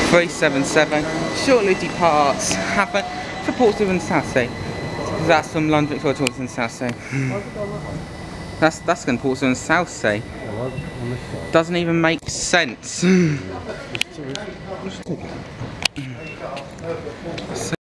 377 shortly departs Havant for Portsmouth and Southsea. That's from London Victoria Tours and Southsea. That's going to Portsmouth and Southsea. Doesn't even make sense.